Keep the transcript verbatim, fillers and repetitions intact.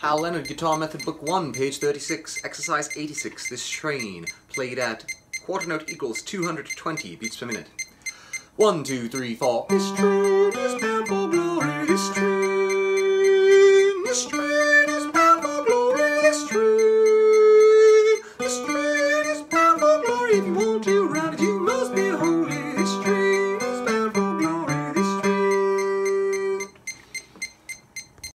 Hal Leonard, Guitar Method, Book one, page thirty-six, exercise eighty-six. This strain, played at quarter note equals two hundred twenty beats per minute. One, two, three, four. This strain is meant for glory, this strain